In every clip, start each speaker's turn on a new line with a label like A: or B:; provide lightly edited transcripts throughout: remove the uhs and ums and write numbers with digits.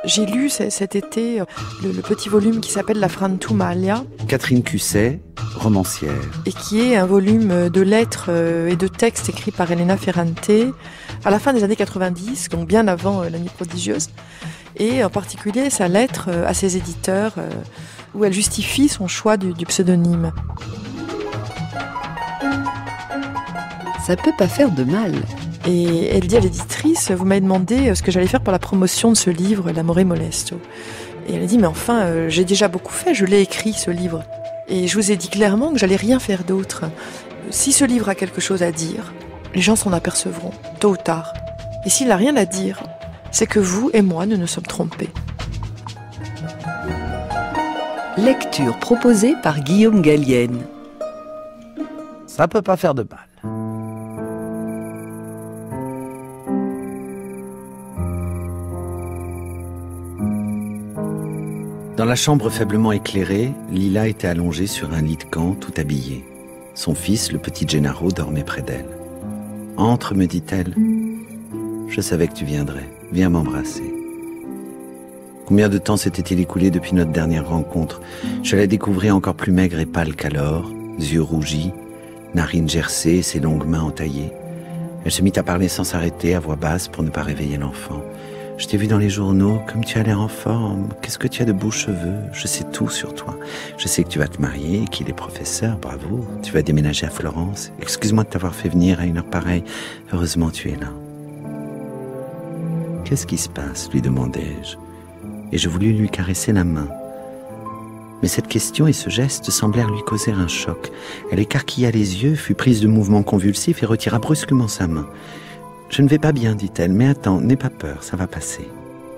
A: J'ai lu cet été le petit volume qui s'appelle La Frantumalia.
B: Catherine Cusset, romancière.
A: Et qui est un volume de lettres et de textes écrits par Elena Ferrante à la fin des années 90, donc bien avant L'Amie prodigieuse. Et en particulier sa lettre à ses éditeurs où elle justifie son choix du pseudonyme.
C: Ça peut pas faire de mal.
A: Et elle dit à l'éditrice, vous m'avez demandé ce que j'allais faire pour la promotion de ce livre, L'amore molesto. Et elle a dit, mais enfin, j'ai déjà beaucoup fait, je l'ai écrit ce livre. Et je vous ai dit clairement que j'allais rien faire d'autre. Si ce livre a quelque chose à dire, les gens s'en apercevront, tôt ou tard. Et s'il n'a rien à dire, c'est que vous et moi, nous nous sommes trompés.
C: Lecture proposée par Guillaume Gallienne.
D: Ça peut pas faire de mal.
B: Dans la chambre faiblement éclairée, Lila était allongée sur un lit de camp, tout habillée. Son fils, le petit Gennaro, dormait près d'elle. « Entre, me dit-elle. Je savais que tu viendrais. Viens m'embrasser. » Combien de temps s'était-il écoulé depuis notre dernière rencontre? Je la découvrais encore plus maigre et pâle qu'alors, yeux rougis, narines gercées, ses longues mains entaillées. Elle se mit à parler sans s'arrêter, à voix basse, pour ne pas réveiller l'enfant. « Je t'ai vu dans les journaux, comme tu as l'air en forme. Qu'est-ce que tu as de beaux cheveux? Je sais tout sur toi. Je sais que tu vas te marier, qu'il est professeur, bravo. Tu vas déménager à Florence. Excuse-moi de t'avoir fait venir à une heure pareille. Heureusement, tu es là. » « Qu'est-ce qui se passe ?» lui demandai-je. Et je voulus lui caresser la main. Mais cette question et ce geste semblèrent lui causer un choc. Elle écarquilla les yeux, fut prise de mouvements convulsifs et retira brusquement sa main. « Je ne vais pas bien, dit-elle, mais attends, n'aie pas peur, ça va passer. »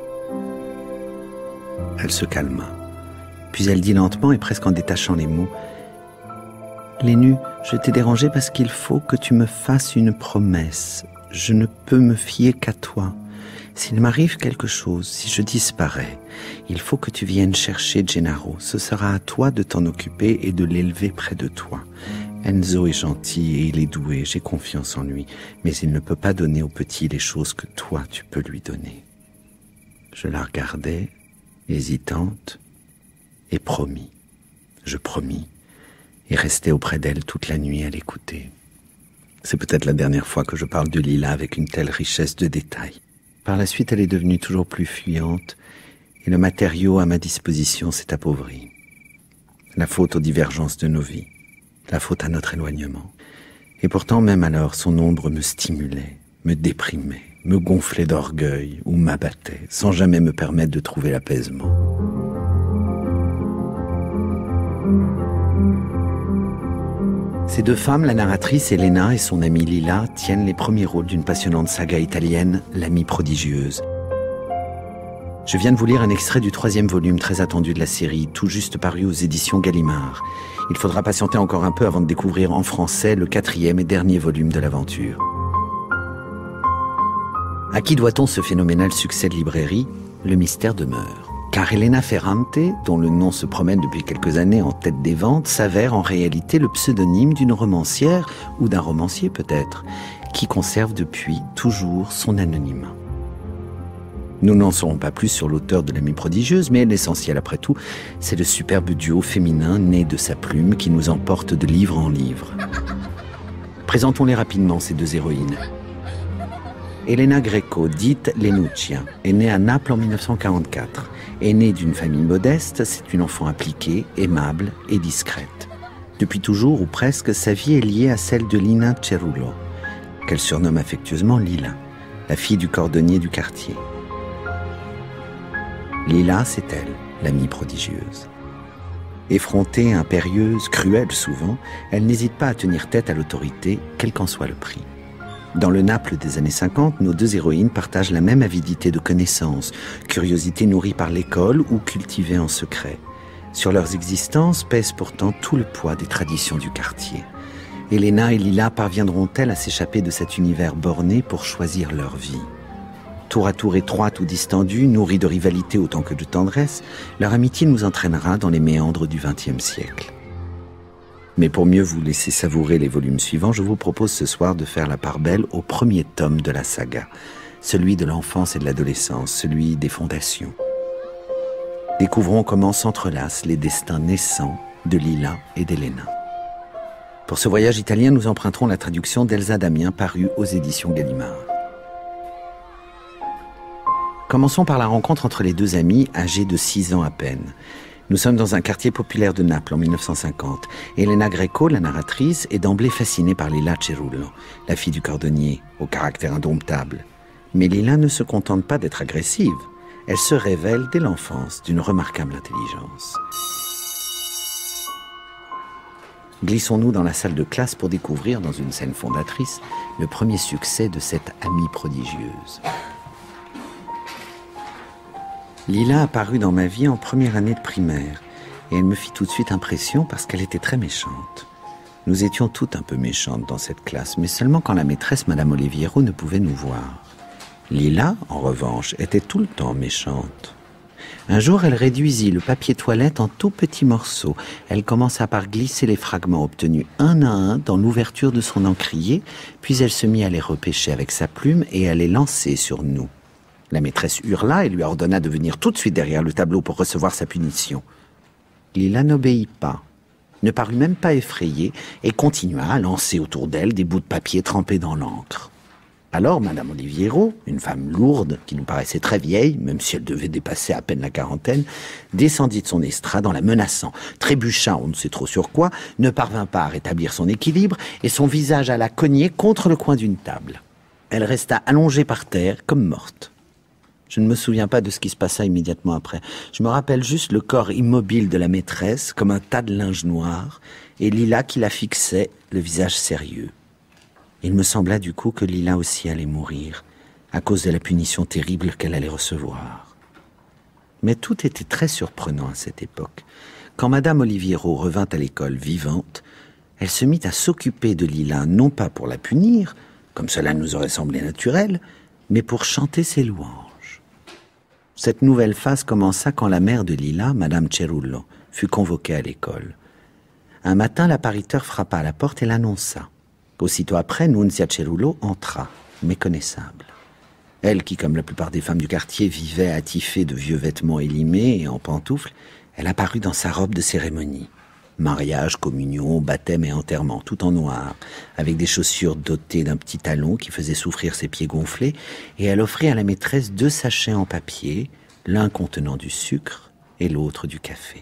B: Elle se calma. Puis elle dit lentement et presque en détachant les mots, « Lénu, je t'ai dérangé parce qu'il faut que tu me fasses une promesse. Je ne peux me fier qu'à toi. S'il m'arrive quelque chose, si je disparais, il faut que tu viennes chercher Gennaro. Ce sera à toi de t'en occuper et de l'élever près de toi. Enzo est gentil et il est doué, j'ai confiance en lui, mais il ne peut pas donner au petit les choses que toi tu peux lui donner. » Je la regardais, hésitante, et promis. Je promis, et restai auprès d'elle toute la nuit à l'écouter. C'est peut-être la dernière fois que je parle de Lila avec une telle richesse de détails. Par la suite, elle est devenue toujours plus fuyante, et le matériau à ma disposition s'est appauvri. La faute aux divergences de nos vies, la faute à notre éloignement. Et pourtant, même alors, son ombre me stimulait, me déprimait, me gonflait d'orgueil ou m'abattait, sans jamais me permettre de trouver l'apaisement. Ces deux femmes, la narratrice Elena et son amie Lila, tiennent les premiers rôles d'une passionnante saga italienne, L'Amie prodigieuse. Je viens de vous lire un extrait du 3e volume très attendu de la série, tout juste paru aux éditions Gallimard. Il faudra patienter encore un peu avant de découvrir en français le 4e et dernier volume de l'aventure. À qui doit-on ce phénoménal succès de librairie? Le mystère demeure. Car Elena Ferrante, dont le nom se promène depuis quelques années en tête des ventes, s'avère en réalité le pseudonyme d'une romancière, ou d'un romancier peut-être, qui conserve depuis toujours son anonymat. Nous n'en saurons pas plus sur l'auteur de L'Amie prodigieuse, mais l'essentiel après tout, c'est le superbe duo féminin né de sa plume qui nous emporte de livre en livre. Présentons-les rapidement, ces deux héroïnes. Elena Greco, dite Lenuccia, est née à Naples en 1944. Aînée d'une famille modeste, c'est une enfant appliquée, aimable et discrète. Depuis toujours, ou presque, sa vie est liée à celle de Lina Cerullo, qu'elle surnomme affectueusement Lila, la fille du cordonnier du quartier. Lila, c'est elle, l'amie prodigieuse. Effrontée, impérieuse, cruelle souvent, elle n'hésite pas à tenir tête à l'autorité, quel qu'en soit le prix. Dans le Naples des années 50, nos deux héroïnes partagent la même avidité de connaissances, curiosité nourrie par l'école ou cultivée en secret. Sur leurs existences pèse pourtant tout le poids des traditions du quartier. Elena et Lila parviendront-elles à s'échapper de cet univers borné pour choisir leur vie? Tour à tour étroite ou distendue, nourrie de rivalité autant que de tendresse, leur amitié nous entraînera dans les méandres du XXe siècle. Mais pour mieux vous laisser savourer les volumes suivants, je vous propose ce soir de faire la part belle au premier tome de la saga, celui de l'enfance et de l'adolescence, celui des fondations. Découvrons comment s'entrelacent les destins naissants de Lila et d'Elena. Pour ce voyage italien, nous emprunterons la traduction d'Elsa Damien, parue aux éditions Gallimard. Commençons par la rencontre entre les deux amis, âgés de 6 ans à peine. Nous sommes dans un quartier populaire de Naples en 1950. Elena Greco, la narratrice, est d'emblée fascinée par Lila Cerullo, la fille du cordonnier, au caractère indomptable. Mais Lila ne se contente pas d'être agressive. Elle se révèle dès l'enfance d'une remarquable intelligence. Glissons-nous dans la salle de classe pour découvrir, dans une scène fondatrice, le premier succès de cette amie prodigieuse. Lila apparut dans ma vie en première année de primaire, et elle me fit tout de suite impression parce qu'elle était très méchante. Nous étions toutes un peu méchantes dans cette classe, mais seulement quand la maîtresse, Madame Oliviero, ne pouvait nous voir. Lila, en revanche, était tout le temps méchante. Un jour, elle réduisit le papier toilette en tout petits morceaux. Elle commença par glisser les fragments obtenus un à un dans l'ouverture de son encrier, puis elle se mit à les repêcher avec sa plume et à les lancer sur nous. La maîtresse hurla et lui ordonna de venir tout de suite derrière le tableau pour recevoir sa punition. Lila n'obéit pas, ne parut même pas effrayée et continua à lancer autour d'elle des bouts de papier trempés dans l'encre. Alors Madame Oliviero, une femme lourde qui nous paraissait très vieille, même si elle devait dépasser à peine la quarantaine, descendit de son estrade en la menaçant, trébucha on ne sait trop sur quoi, ne parvint pas à rétablir son équilibre et son visage alla cogner contre le coin d'une table. Elle resta allongée par terre comme morte. Je ne me souviens pas de ce qui se passa immédiatement après. Je me rappelle juste le corps immobile de la maîtresse, comme un tas de linge noir, et Lila qui la fixait, le visage sérieux. Il me sembla du coup que Lila aussi allait mourir, à cause de la punition terrible qu'elle allait recevoir. Mais tout était très surprenant à cette époque. Quand Madame Oliviero revint à l'école vivante, elle se mit à s'occuper de Lila, non pas pour la punir, comme cela nous aurait semblé naturel, mais pour chanter ses louanges. Cette nouvelle phase commença quand la mère de Lila, Madame Cerullo, fut convoquée à l'école. Un matin, l'appariteur frappa à la porte et l'annonça. Aussitôt après, Nunzia Cerullo entra, méconnaissable. Elle, qui, comme la plupart des femmes du quartier, vivait attifée de vieux vêtements élimés et en pantoufles, elle apparut dans sa robe de cérémonie. Mariage, communion, baptême et enterrement, tout en noir, avec des chaussures dotées d'un petit talon qui faisait souffrir ses pieds gonflés, et elle offrit à la maîtresse 2 sachets en papier, l'un contenant du sucre et l'autre du café.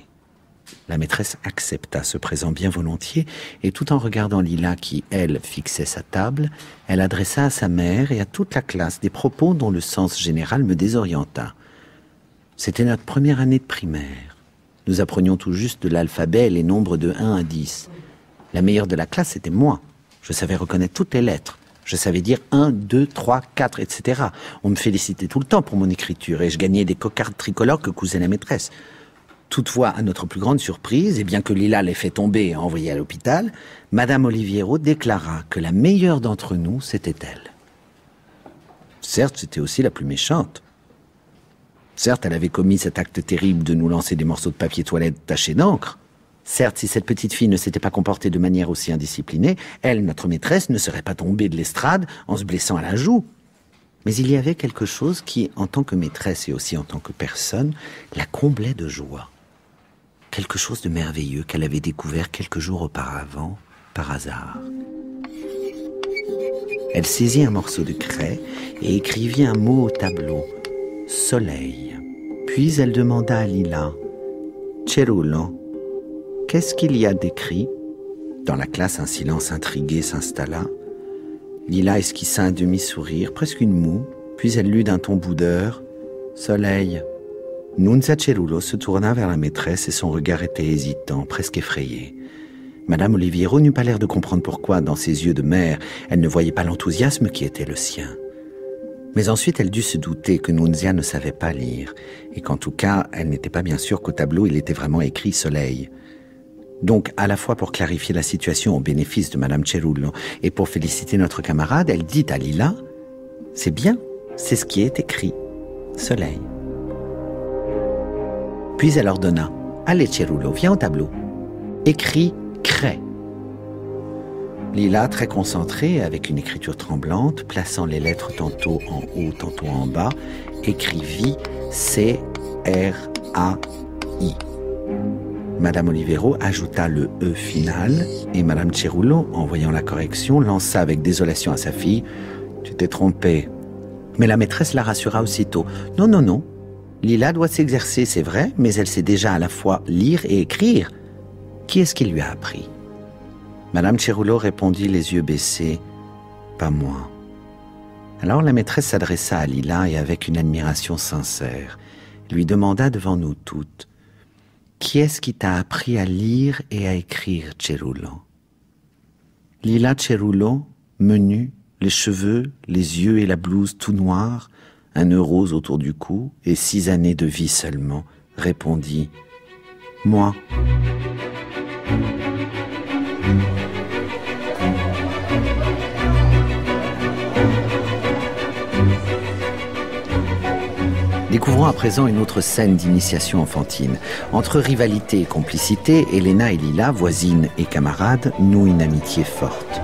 B: La maîtresse accepta ce présent bien volontiers, et tout en regardant Lila qui, elle, fixait sa table, elle adressa à sa mère et à toute la classe des propos dont le sens général me désorienta. C'était notre première année de primaire. Nous apprenions tout juste de l'alphabet et les nombres de 1 à 10. La meilleure de la classe, c'était moi. Je savais reconnaître toutes les lettres. Je savais dire 1, 2, 3, 4, etc. On me félicitait tout le temps pour mon écriture, et je gagnais des cocardes tricolores que cousait la maîtresse. Toutefois, à notre plus grande surprise, et bien que Lila l'ait fait tomber et envoyée à l'hôpital, Madame Oliviero déclara que la meilleure d'entre nous, c'était elle. Certes, c'était aussi la plus méchante. Certes, elle avait commis cet acte terrible de nous lancer des morceaux de papier toilette tachés d'encre. Certes, si cette petite fille ne s'était pas comportée de manière aussi indisciplinée, elle, notre maîtresse, ne serait pas tombée de l'estrade en se blessant à la joue. Mais il y avait quelque chose qui, en tant que maîtresse et aussi en tant que personne, la comblait de joie. Quelque chose de merveilleux qu'elle avait découvert quelques jours auparavant, par hasard. Elle saisit un morceau de craie et écrivit un mot au tableau, « Soleil ». Puis elle demanda à Lila, « Cerullo, qu'est-ce qu'il y a d'écrit ?» Dans la classe, un silence intrigué s'installa. Lila esquissa un demi-sourire, presque une moue, puis elle lut d'un ton boudeur, « Soleil ». Nunzia Cerullo se tourna vers la maîtresse et son regard était hésitant, presque effrayé. Madame Oliviero n'eut pas l'air de comprendre pourquoi, dans ses yeux de mère, elle ne voyait pas l'enthousiasme qui était le sien. Mais ensuite, elle dut se douter que Nunzia ne savait pas lire, et qu'en tout cas, elle n'était pas bien sûre qu'au tableau, il était vraiment écrit « Soleil ». Donc, à la fois pour clarifier la situation au bénéfice de Madame Cerullo et pour féliciter notre camarade, elle dit à Lila « C'est bien, c'est ce qui est écrit, Soleil ». Puis elle ordonna « Allez Cerullo, viens au tableau. Écris craie ». Lila, très concentrée, avec une écriture tremblante, plaçant les lettres tantôt en haut, tantôt en bas, écrivit C-R-A-E. I. Madame Olivero ajouta le E final et Madame Cerullo, en voyant la correction, lança avec désolation à sa fille « Tu t'es trompée ». Mais la maîtresse la rassura aussitôt. « Non, non, non. Lila doit s'exercer, c'est vrai, mais elle sait déjà à la fois lire et écrire. Qui est-ce qui lui a appris ?» Madame Cerullo répondit les yeux baissés « Pas moi ». Alors la maîtresse s'adressa à Lila et avec une admiration sincère, lui demanda devant nous toutes « Qui est-ce qui t'a appris à lire et à écrire, Cerullo ?» Lila Cerullo, menue, les cheveux, les yeux et la blouse tout noirs, un nœud rose autour du cou et 6 années de vie seulement, répondit « Moi ». Découvrons à présent une autre scène d'initiation enfantine. Entre rivalité et complicité, Elena et Lila, voisines et camarades, nouent une amitié forte.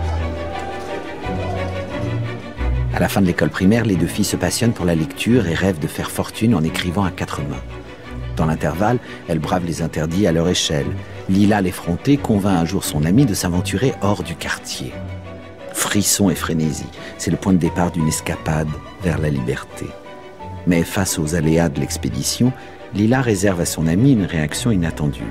B: À la fin de l'école primaire, les 2 filles se passionnent pour la lecture et rêvent de faire fortune en écrivant à 4 mains. Dans l'intervalle, elles bravent les interdits à leur échelle. Lila, l'effrontée, convainc un jour son amie de s'aventurer hors du quartier. Frisson et frénésie, c'est le point de départ d'une escapade vers la liberté. Mais face aux aléas de l'expédition, Lila réserve à son amie une réaction inattendue.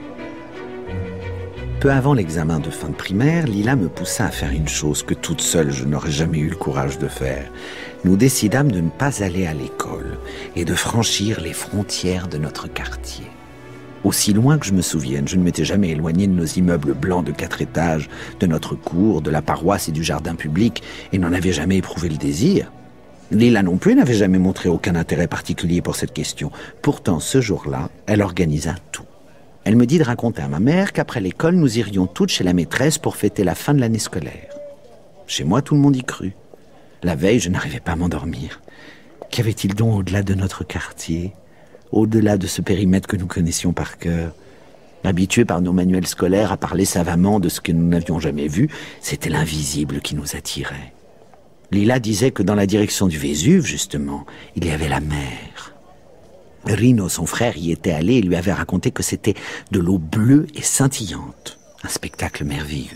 B: Peu avant l'examen de fin de primaire, Lila me poussa à faire une chose que toute seule je n'aurais jamais eu le courage de faire. Nous décidâmes de ne pas aller à l'école et de franchir les frontières de notre quartier. Aussi loin que je me souvienne, je ne m'étais jamais éloigné de nos immeubles blancs de 4 étages, de notre cour, de la paroisse et du jardin public, et n'en avais jamais éprouvé le désir. Lila non plus n'avait jamais montré aucun intérêt particulier pour cette question. Pourtant, ce jour-là, elle organisa tout. Elle me dit de raconter à ma mère qu'après l'école, nous irions toutes chez la maîtresse pour fêter la fin de l'année scolaire. Chez moi, tout le monde y crut. La veille, je n'arrivais pas à m'endormir. Qu'y avait-il donc au-delà de notre quartier, au-delà de ce périmètre que nous connaissions par cœur? Habitués par nos manuels scolaires à parler savamment de ce que nous n'avions jamais vu, c'était l'invisible qui nous attirait. Lila disait que dans la direction du Vésuve, justement, il y avait la mer. Rino, son frère, y était allé et lui avait raconté que c'était de l'eau bleue et scintillante. Un spectacle merveilleux.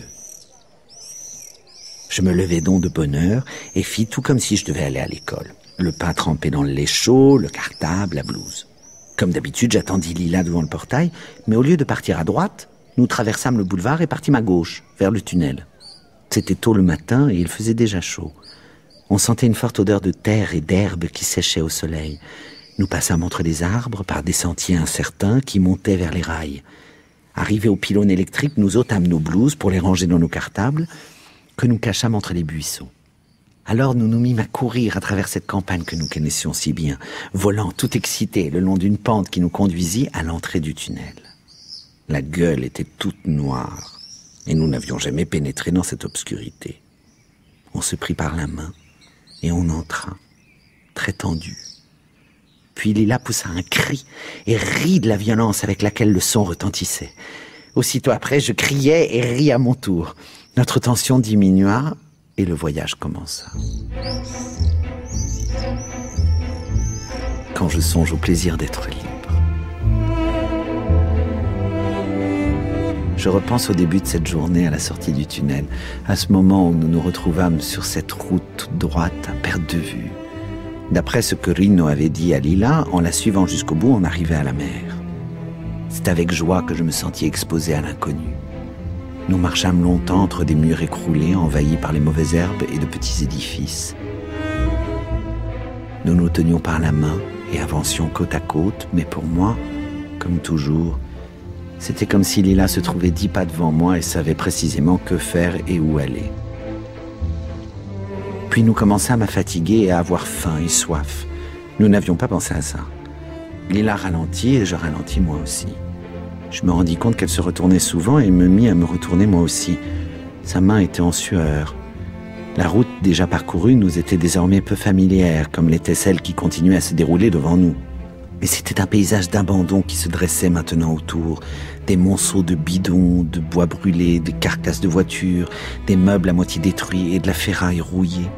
B: Je me levai donc de bonne heure et fis tout comme si je devais aller à l'école. Le pain trempé dans le lait chaud, le cartable, la blouse. Comme d'habitude, j'attendis Lila devant le portail, mais au lieu de partir à droite, nous traversâmes le boulevard et partîmes à gauche, vers le tunnel. C'était tôt le matin et il faisait déjà chaud. On sentait une forte odeur de terre et d'herbe qui séchait au soleil. Nous passâmes entre les arbres par des sentiers incertains qui montaient vers les rails. Arrivés au pylône électrique, nous ôtâmes nos blouses pour les ranger dans nos cartables, que nous cachâmes entre les buissons. Alors nous nous mîmes à courir à travers cette campagne que nous connaissions si bien, volant tout excités le long d'une pente qui nous conduisit à l'entrée du tunnel. La gueule était toute noire, et nous n'avions jamais pénétré dans cette obscurité. On se prit par la main, et on entra, très tendu. Puis Lila poussa un cri et rit de la violence avec laquelle le son retentissait. Aussitôt après, je criais et ris à mon tour. Notre tension diminua et le voyage commença. Quand je songe au plaisir d'être libre. Je repense au début de cette journée à la sortie du tunnel, à ce moment où nous nous retrouvâmes sur cette route toute droite à perte de vue. D'après ce que Rino avait dit à Lila, en la suivant jusqu'au bout, on arrivait à la mer. C'est avec joie que je me sentis exposé à l'inconnu. Nous marchâmes longtemps entre des murs écroulés, envahis par les mauvaises herbes et de petits édifices. Nous nous tenions par la main et avancions côte à côte, mais pour moi, comme toujours, c'était comme si Lila se trouvait 10 pas devant moi et savait précisément que faire et où aller. Puis nous commençâmes à fatiguer et à avoir faim et soif. Nous n'avions pas pensé à ça. Lila ralentit et je ralentis moi aussi. Je me rendis compte qu'elle se retournait souvent et me mis à me retourner moi aussi. Sa main était en sueur. La route déjà parcourue nous était désormais peu familière, comme l'était celle qui continuait à se dérouler devant nous. Mais c'était un paysage d'abandon qui se dressait maintenant autour. Des monceaux de bidons, de bois brûlés, des carcasses de voitures, des meubles à moitié détruits et de la ferraille rouillée.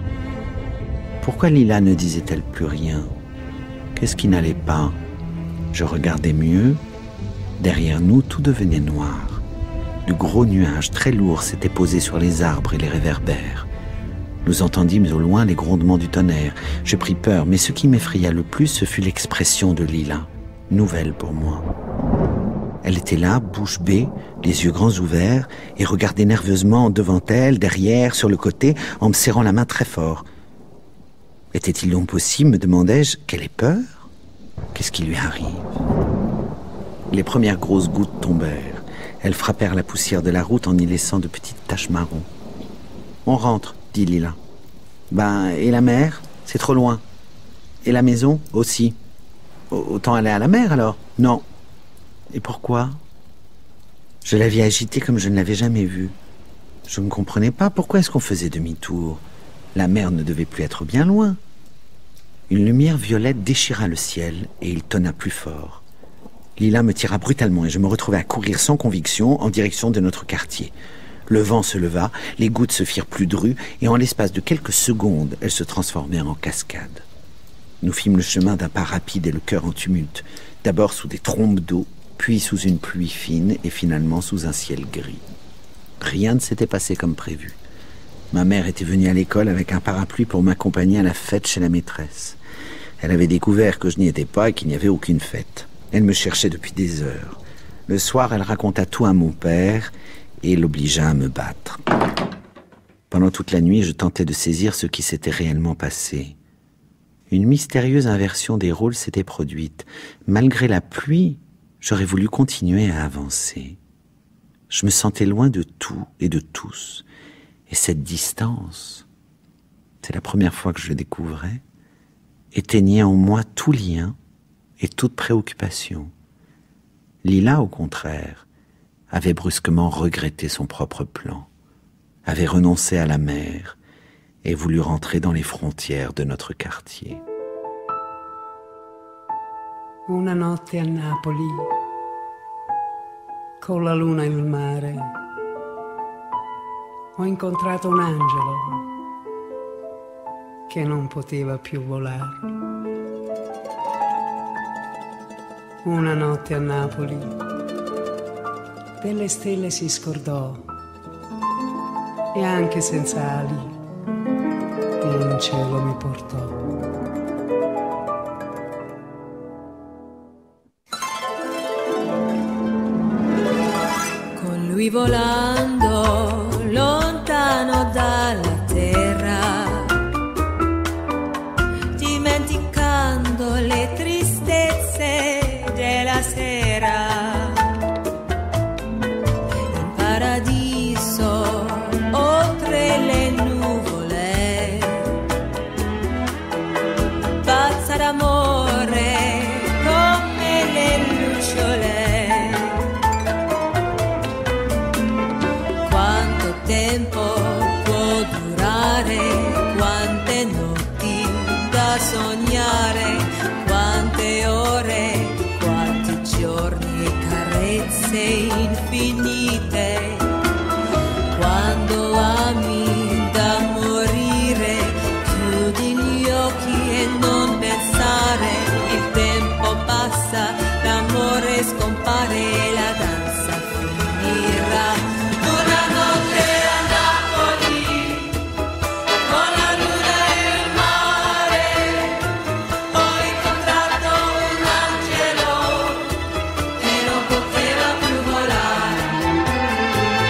B: Pourquoi Lila ne disait-elle plus rien? Qu'est-ce qui n'allait pas? Je regardais mieux. Derrière nous, tout devenait noir. De gros nuages très lourds s'étaient posés sur les arbres et les réverbères. Nous entendîmes au loin les grondements du tonnerre. Je pris peur, mais ce qui m'effraya le plus, ce fut l'expression de Lila, nouvelle pour moi. Elle était là, bouche bée, les yeux grands ouverts, et regardait nerveusement devant elle, derrière, sur le côté, en me serrant la main très fort. Était-il donc possible, me demandai-je, qu'elle ait peur? Qu'est-ce qui lui arrive? Les premières grosses gouttes tombèrent. Elles frappèrent la poussière de la route en y laissant de petites taches marron. « On rentre », dit Lila. « Ben, et la mer? C'est trop loin. Et la maison? Aussi. Autant aller à la mer, alors? Non. Et pourquoi? » Je l'avais agitée comme je ne l'avais jamais vue. Je ne comprenais pas pourquoi est-ce qu'on faisait demi-tour. La mer ne devait plus être bien loin. Une lumière violette déchira le ciel et il tonna plus fort. Lila me tira brutalement et je me retrouvai à courir sans conviction en direction de notre quartier. Le vent se leva, les gouttes se firent plus drues et en l'espace de quelques secondes, elles se transformèrent en cascades. Nous fîmes le chemin d'un pas rapide et le cœur en tumulte, d'abord sous des trombes d'eau, puis sous une pluie fine et finalement sous un ciel gris. Rien ne s'était passé comme prévu. Ma mère était venue à l'école avec un parapluie pour m'accompagner à la fête chez la maîtresse. Elle avait découvert que je n'y étais pas et qu'il n'y avait aucune fête. Elle me cherchait depuis des heures. Le soir, elle raconta tout à mon père et l'obligea à me battre. Pendant toute la nuit, je tentais de saisir ce qui s'était réellement passé. Une mystérieuse inversion des rôles s'était produite. Malgré la pluie, j'aurais voulu continuer à avancer. Je me sentais loin de tout et de tous. Et cette distance, c'est la première fois que je le découvrais, éteignait en moi tout lien et toute préoccupation. Lila, au contraire, avait brusquement regretté son propre plan, avait renoncé à la mer et voulu rentrer dans les frontières de notre quartier.
E: Una notte a Napoli, con la luna e il mare, ho incontrato un angelo che non poteva più volare. Una notte a Napoli, delle stelle si scordò e anche senza ali in cielo mi portò.
F: Con lui volando lontano dalla terra, dimenticando le tristezze della sera, in paradiso oltre le nuvole, pazza d'amore come le lucciole. Quanto tempo può durare, quante notti da sognare, quante ore, quanti giorni e carezze infinite. Quando ami da morire, chiudi gli occhi e non pensare, il tempo passa, l'amore scompare e la danza finirà. Una notte a Napoli, con la luna e il mare, ho incontrato un angelo che non poteva più volare.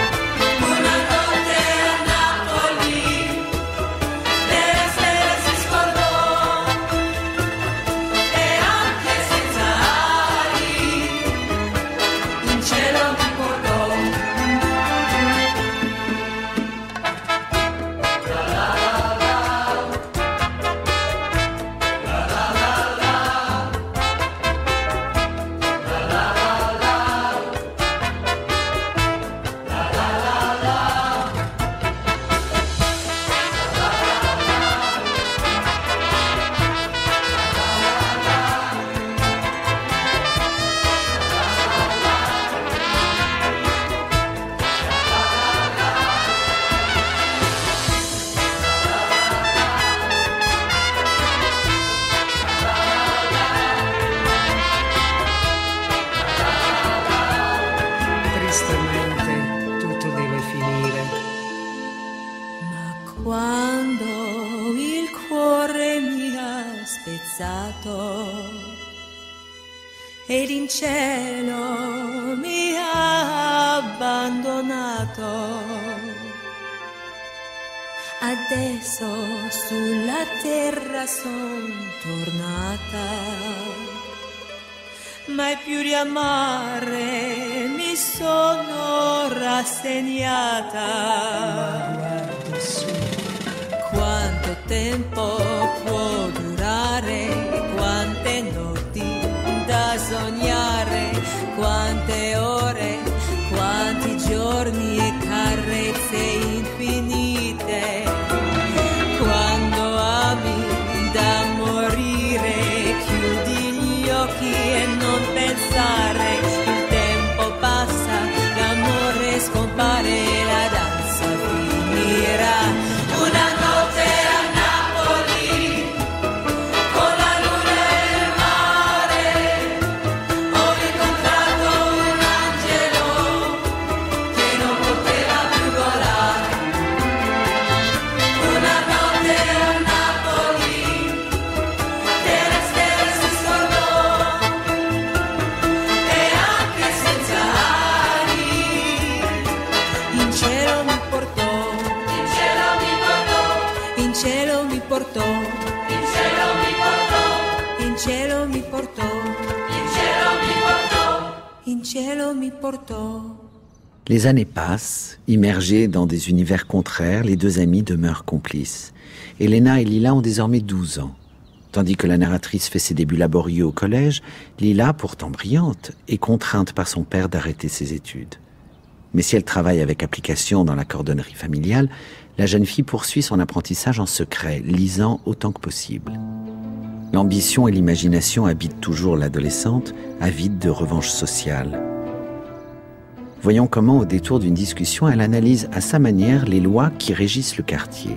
F: quando il cuore mi ha spezzato ed in cielo mi ha abbandonato. Adesso sulla terra son tornata, mai più di amare mi sono rassegnata. Quanto tempo può durare, quante notti da sognare, quante ore, quanti giorni e carezze infinite. Quando ami da morire, chiudi gli occhi e non pensare, il tempo passa, l'amore scompare, la danza finirà. Una notte a Napoli, con la luna e il mare, ho incontrato un angelo che non poteva più volare. Una notte a Napoli, delle stelle si scordò, e anche senza ali, in cielo mi portò, in cielo mi portò, in cielo mi portò, in cielo mi portò, in cielo mi portò, in cielo mi portò, in cielo mi portò.
B: Les années passent, immergés dans des univers contraires, les deux amis demeurent complices. Elena et Lila ont désormais 12 ans. Tandis que la narratrice fait ses débuts laborieux au collège, Lila, pourtant brillante, est contrainte par son père d'arrêter ses études. Mais si elle travaille avec application dans la cordonnerie familiale, la jeune fille poursuit son apprentissage en secret, lisant autant que possible. L'ambition et l'imagination habitent toujours l'adolescente, avide de revanche sociale. Voyons comment, au détour d'une discussion, elle analyse à sa manière les lois qui régissent le quartier.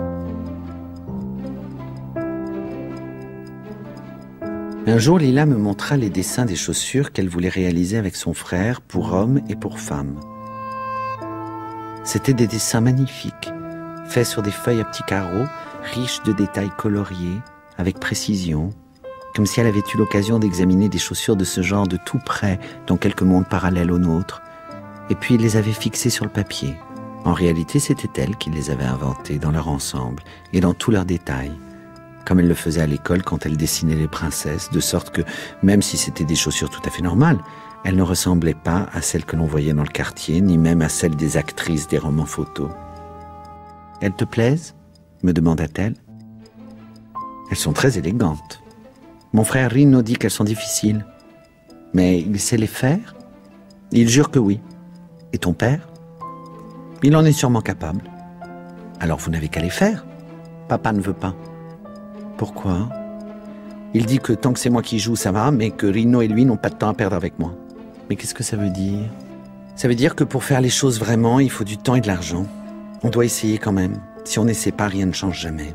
B: Un jour, Lila me montra les dessins des chaussures qu'elle voulait réaliser avec son frère pour hommes et pour femmes. C'étaient des dessins magnifiques, faits sur des feuilles à petits carreaux, riches de détails coloriés, avec précision, comme si elle avait eu l'occasion d'examiner des chaussures de ce genre de tout près, dans quelques mondes parallèles aux nôtres, et puis les avait fixées sur le papier. En réalité, c'était elle qui les avait inventées dans leur ensemble et dans tous leurs détails, comme elle le faisait à l'école quand elle dessinait les princesses, de sorte que, même si c'était des chaussures tout à fait normales, elles ne ressemblaient pas à celles que l'on voyait dans le quartier, ni même à celles des actrices des romans photos. « Elles te plaisent ?» me demanda-t-elle. « Elles sont très élégantes. Mon frère Rino dit qu'elles sont difficiles. Mais il sait les faire ? Il jure que oui. Et ton père ? Il en est sûrement capable. Alors vous n'avez qu'à les faire. Papa ne veut pas. Pourquoi ? Il dit que tant que c'est moi qui joue, ça va, mais que Rino et lui n'ont pas de temps à perdre avec moi. Mais qu'est-ce que ça veut dire ? Ça veut dire que pour faire les choses vraiment, il faut du temps et de l'argent. On doit essayer quand même. Si on n'essaie pas, rien ne change jamais.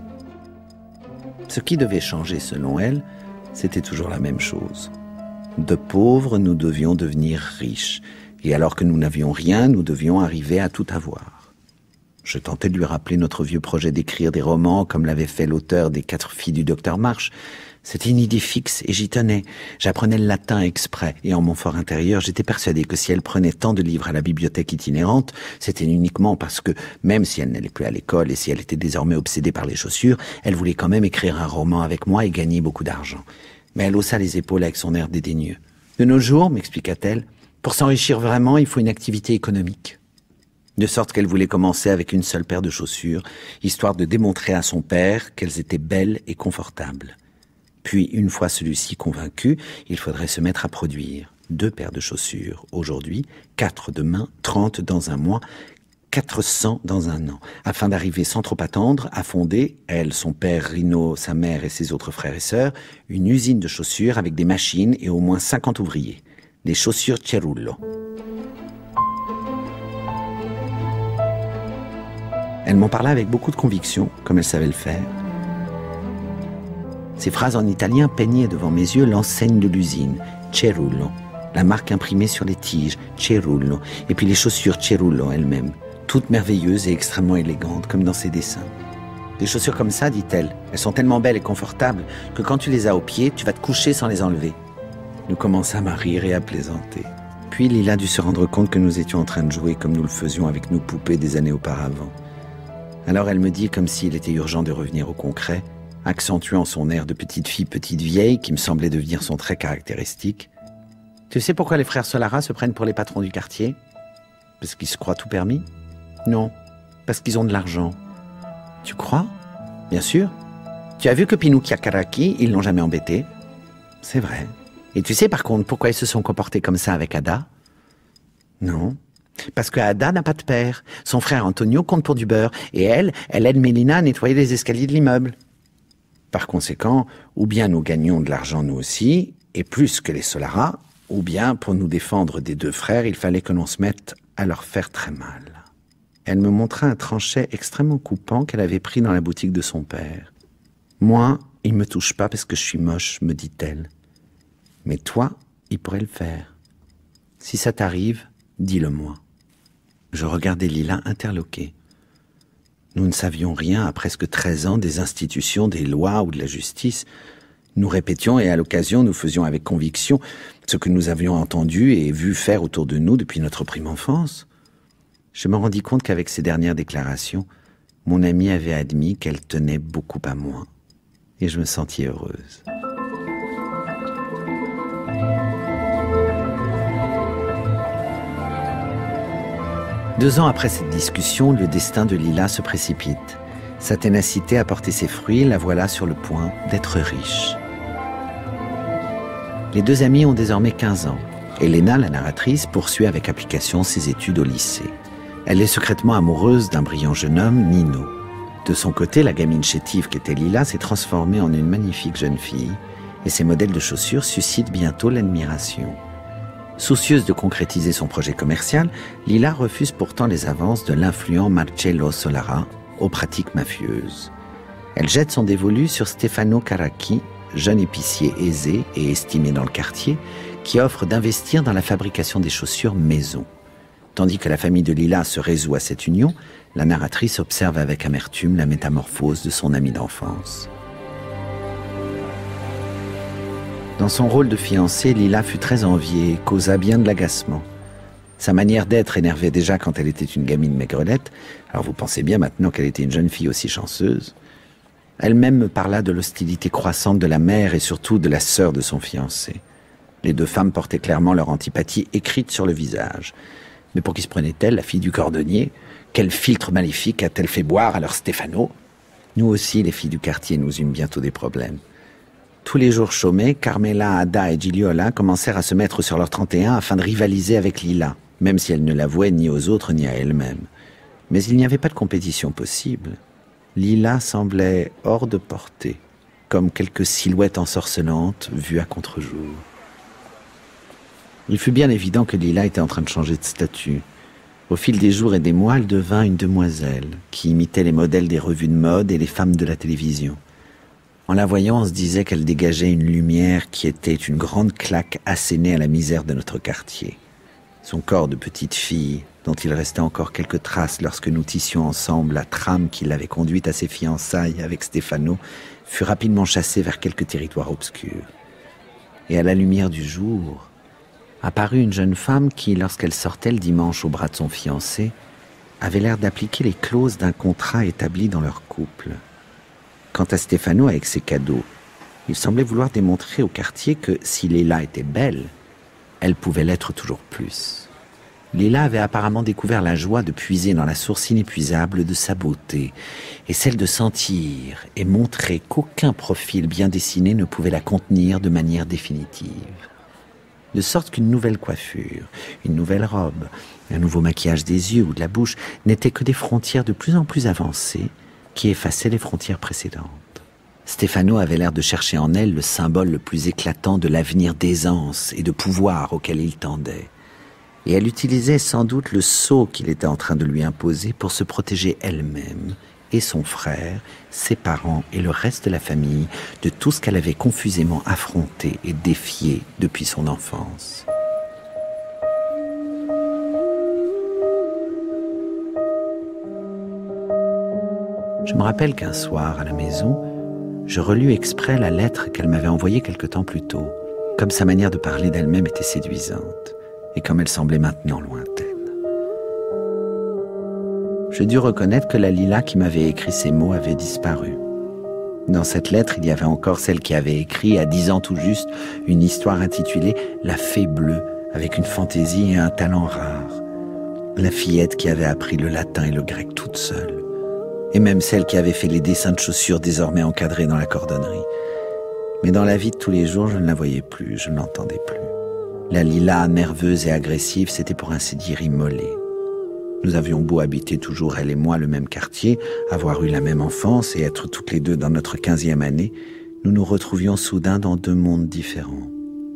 B: Ce qui devait changer, selon elle, c'était toujours la même chose. De pauvres, nous devions devenir riches. Et alors que nous n'avions rien, nous devions arriver à tout avoir. Je tentais de lui rappeler notre vieux projet d'écrire des romans comme l'avait fait l'auteur des 4 filles du docteur March. C'était une idée fixe et j'y tenais. J'apprenais le latin exprès et en mon fort intérieur, j'étais persuadé que si elle prenait tant de livres à la bibliothèque itinérante, c'était uniquement parce que, même si elle n'allait plus à l'école et si elle était désormais obsédée par les chaussures, elle voulait quand même écrire un roman avec moi et gagner beaucoup d'argent. Mais elle haussa les épaules avec son air dédaigneux. De nos jours, m'expliqua-t-elle, pour s'enrichir vraiment, il faut une activité économique. De sorte qu'elle voulait commencer avec une seule paire de chaussures, histoire de démontrer à son père qu'elles étaient belles et confortables. Puis, une fois celui-ci convaincu, il faudrait se mettre à produire 2 paires de chaussures aujourd'hui, 4 demain, 30 dans un mois, 400 dans un an, afin d'arriver sans trop attendre à fonder, elle, son père, Rino, sa mère et ses autres frères et sœurs, une usine de chaussures avec des machines et au moins 50 ouvriers. Des chaussures Cerullo. Elle m'en parla avec beaucoup de conviction, comme elle savait le faire. Ces phrases en italien peignaient devant mes yeux l'enseigne de l'usine, Cerullo, la marque imprimée sur les tiges, Cerullo, et puis les chaussures Cerullo elles-mêmes, toutes merveilleuses et extrêmement élégantes, comme dans ses dessins. Des chaussures comme ça, dit-elle, elles sont tellement belles et confortables que quand tu les as aux pieds, tu vas te coucher sans les enlever. » Nous commençâmes à rire et à plaisanter. Puis Lila dut se rendre compte que nous étions en train de jouer comme nous le faisions avec nos poupées des années auparavant. Alors elle me dit, comme s'il était urgent de revenir au concret, accentuant son air de petite fille, petite vieille, qui me semblait devenir son trait caractéristique. « Tu sais pourquoi les frères Solara se prennent pour les patrons du quartier? Parce qu'ils se croient tout permis? Non, parce qu'ils ont de l'argent. Tu crois? Bien sûr. Tu as vu que Pinocchio Karaki, ils l'ont jamais embêté? C'est vrai. Et tu sais par contre pourquoi ils se sont comportés comme ça avec Ada? Non. Parce que Ada n'a pas de père. Son frère Antonio compte pour du beurre. Et elle aide Mélina à nettoyer les escaliers de l'immeuble. Par conséquent, ou bien nous gagnons de l'argent nous aussi, et plus que les Solara, ou bien pour nous défendre des deux frères, il fallait que l'on se mette à leur faire très mal. Elle me montra un tranchet extrêmement coupant qu'elle avait pris dans la boutique de son père. Moi, il me touche pas parce que je suis moche, me dit-elle. Mais toi, il pourrait le faire. Si ça t'arrive, dis-le-moi. Je regardais Lila interloquée. Nous ne savions rien à presque 13 ans des institutions, des lois ou de la justice. Nous répétions et à l'occasion nous faisions avec conviction ce que nous avions entendu et vu faire autour de nous depuis notre prime enfance. Je me rendis compte qu'avec ces dernières déclarations, mon amie avait admis qu'elle tenait beaucoup à moi. Et je me sentis heureuse. Deux ans après cette discussion, le destin de Lila se précipite. Sa ténacité a porté ses fruits, la voilà sur le point d'être riche. Les deux amies ont désormais 15 ans. Elena, la narratrice, poursuit avec application ses études au lycée. Elle est secrètement amoureuse d'un brillant jeune homme, Nino. De son côté, la gamine chétive qu'était Lila s'est transformée en une magnifique jeune fille, et ses modèles de chaussures suscitent bientôt l'admiration. Soucieuse de concrétiser son projet commercial, Lila refuse pourtant les avances de l'influent Marcello Solara aux pratiques mafieuses. Elle jette son dévolu sur Stefano Karaki, jeune épicier aisé et estimé dans le quartier, qui offre d'investir dans la fabrication des chaussures maison. Tandis que la famille de Lila se résout à cette union, la narratrice observe avec amertume la métamorphose de son amie d'enfance. Dans son rôle de fiancée, Lila fut très enviée et causa bien de l'agacement. Sa manière d'être énervait déjà quand elle était une gamine maigrelette, alors vous pensez bien maintenant qu'elle était une jeune fille aussi chanceuse. Elle-même me parla de l'hostilité croissante de la mère et surtout de la sœur de son fiancé. Les deux femmes portaient clairement leur antipathie écrite sur le visage. Mais pour qui se prenait-elle, la fille du cordonnier? Quel filtre maléfique a-t-elle fait boire à leur Stefano? Nous aussi, les filles du quartier, nous eûmes bientôt des problèmes. Tous les jours chômés, Carmela, Ada et Giliola commencèrent à se mettre sur leur 31 afin de rivaliser avec Lila, même si elles ne l'avouaient ni aux autres ni à elles-mêmes. Mais il n'y avait pas de compétition possible. Lila semblait hors de portée, comme quelques silhouettes ensorcelantes vues à contre-jour. Il fut bien évident que Lila était en train de changer de statut. Au fil des jours et des mois, elle devint une demoiselle, qui imitait les modèles des revues de mode et les femmes de la télévision. En la voyant, on se disait qu'elle dégageait une lumière qui était une grande claque assénée à la misère de notre quartier. Son corps de petite fille, dont il restait encore quelques traces lorsque nous tissions ensemble la trame qui l'avait conduite à ses fiançailles avec Stefano, fut rapidement chassé vers quelques territoires obscurs. Et à la lumière du jour, apparut une jeune femme qui, lorsqu'elle sortait le dimanche au bras de son fiancé, avait l'air d'appliquer les clauses d'un contrat établi dans leur couple. Quant à Stefano avec ses cadeaux, il semblait vouloir démontrer au quartier que si Léla était belle, elle pouvait l'être toujours plus. Léla avait apparemment découvert la joie de puiser dans la source inépuisable de sa beauté, et celle de sentir et montrer qu'aucun profil bien dessiné ne pouvait la contenir de manière définitive. De sorte qu'une nouvelle coiffure, une nouvelle robe, un nouveau maquillage des yeux ou de la bouche n'étaient que des frontières de plus en plus avancées qui effaçaient les frontières précédentes. Stefano avait l'air de chercher en elle le symbole le plus éclatant de l'avenir d'aisance et de pouvoir auquel il tendait. Et elle utilisait sans doute le sceau qu'il était en train de lui imposer pour se protéger elle-même et son frère, ses parents et le reste de la famille de tout ce qu'elle avait confusément affronté et défié depuis son enfance. Je me rappelle qu'un soir, à la maison, je relus exprès la lettre qu'elle m'avait envoyée quelque temps plus tôt, comme sa manière de parler d'elle-même était séduisante, et comme elle semblait maintenant lointaine. Je dus reconnaître que la Lila qui m'avait écrit ces mots avait disparu. Dans cette lettre, il y avait encore celle qui avait écrit, à 10 ans tout juste, une histoire intitulée « La fée bleue », avec une fantaisie et un talent rare. La fillette qui avait appris le latin et le grec toute seule. Et même celle qui avait fait les dessins de chaussures désormais encadrés dans la cordonnerie. Mais dans la vie de tous les jours, je ne la voyais plus, je ne l'entendais plus. La Lila, nerveuse et agressive, s'était pour ainsi dire immolée. Nous avions beau habiter toujours, elle et moi, le même quartier, avoir eu la même enfance et être toutes les deux dans notre 15e année, nous nous retrouvions soudain dans 2 mondes différents.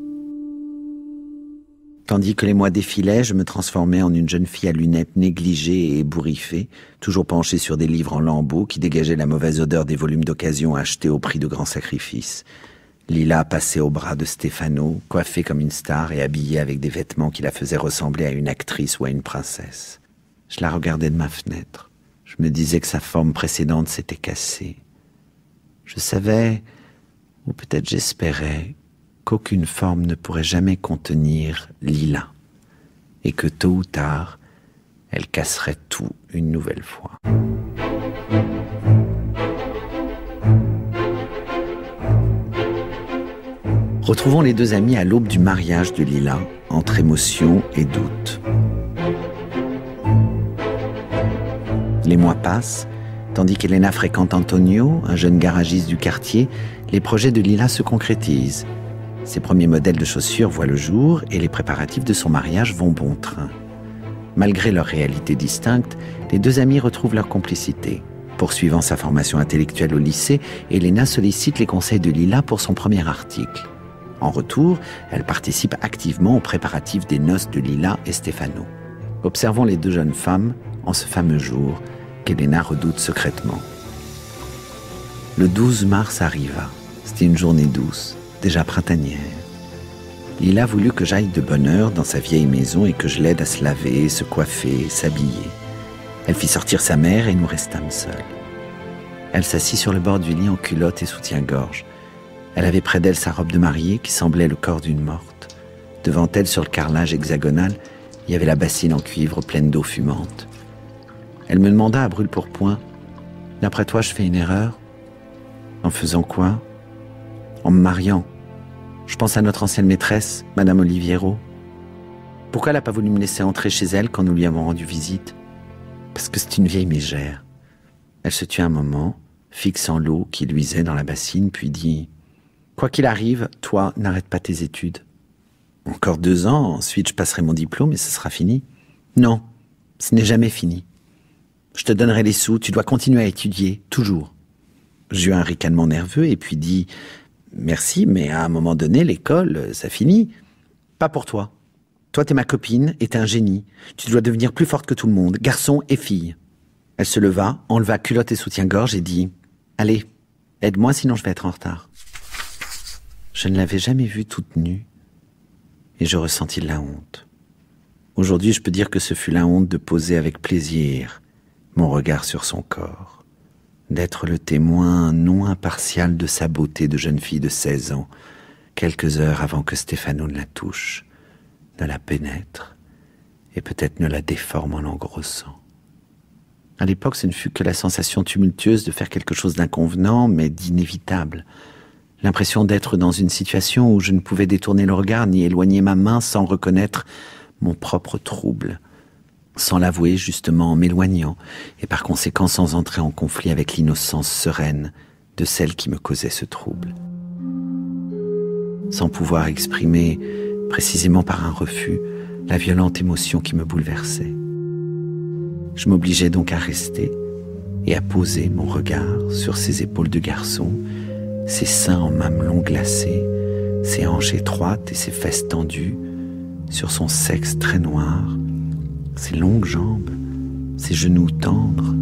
B: Tandis que les mois défilaient, je me transformais en une jeune fille à lunettes négligée et ébouriffée, toujours penchée sur des livres en lambeaux qui dégageaient la mauvaise odeur des volumes d'occasion achetés au prix de grands sacrifices. Lila passait au bras de Stefano, coiffée comme une star et habillée avec des vêtements qui la faisaient ressembler à une actrice ou à une princesse. Je la regardais de ma fenêtre. Je me disais que sa forme précédente s'était cassée. Je savais, ou peut-être j'espérais, qu'aucune forme ne pourrait jamais contenir Lila, et que tôt ou tard, elle casserait tout une nouvelle fois. Retrouvons les 2 amis à l'aube du mariage de Lila, entre émotion et doute. Les mois passent, tandis qu'Elena fréquente Antonio, un jeune garagiste du quartier, les projets de Lila se concrétisent. Ses premiers modèles de chaussures voient le jour et les préparatifs de son mariage vont bon train. Malgré leur réalité distincte, les 2 amis retrouvent leur complicité. Poursuivant sa formation intellectuelle au lycée, Elena sollicite les conseils de Lila pour son premier article. En retour, elle participe activement aux préparatifs des noces de Lila et Stefano. Observons les 2 jeunes femmes en ce fameux jour qu'Elena redoute secrètement. Le 12 mars arriva. C'était une journée douce, déjà printanière. Lila voulut que j'aille de bonne heure dans sa vieille maison et que je l'aide à se laver, se coiffer, s'habiller. Elle fit sortir sa mère et nous restâmes seuls. Elle s'assit sur le bord du lit en culotte et soutien-gorge. Elle avait près d'elle sa robe de mariée qui semblait le corps d'une morte. Devant elle, sur le carrelage hexagonal, il y avait la bassine en cuivre pleine d'eau fumante. Elle me demanda à brûle-pourpoint « D'après toi, je fais une erreur ?»« En faisant quoi ?»« En me mariant. Je pense à notre ancienne maîtresse, Madame Oliviero. Pourquoi elle n'a pas voulu me laisser entrer chez elle quand nous lui avons rendu visite ? Parce que c'est une vieille mégère. » Elle se tut un moment, fixant l'eau qui luisait dans la bassine, puis dit « Quoi qu'il arrive, toi, n'arrête pas tes études. Encore 2 ans, ensuite je passerai mon diplôme et ce sera fini. Non, ce n'est jamais fini. Je te donnerai les sous, tu dois continuer à étudier, toujours. » J'eus un ricanement nerveux et puis dit « Merci, mais à un moment donné, l'école, ça finit. Pas pour toi. Toi, t'es ma copine et t'es un génie. Tu dois devenir plus forte que tout le monde, garçon et fille. » Elle se leva, enleva culotte et soutien-gorge et dit « Allez, aide-moi sinon je vais être en retard. » Je ne l'avais jamais vue toute nue et je ressentis de la honte. Aujourd'hui, je peux dire que ce fut la honte de poser avec plaisir mon regard sur son corps, d'être le témoin non impartial de sa beauté de jeune fille de 16 ans, quelques heures avant que Stefano ne la touche, ne la pénètre et peut-être ne la déforme en l'engrossant. À l'époque, ce ne fut que la sensation tumultueuse de faire quelque chose d'inconvenant, mais d'inévitable. L'impression d'être dans une situation où je ne pouvais détourner le regard ni éloigner ma main sans reconnaître mon propre trouble, sans l'avouer justement en m'éloignant, et par conséquent sans entrer en conflit avec l'innocence sereine de celle qui me causait ce trouble. Sans pouvoir exprimer, précisément par un refus, la violente émotion qui me bouleversait. Je m'obligeais donc à rester et à poser mon regard sur ses épaules de garçon, ses seins en mamelons glacés, ses hanches étroites et ses fesses tendues, sur son sexe très noir, ses longues jambes, ses genoux tendres,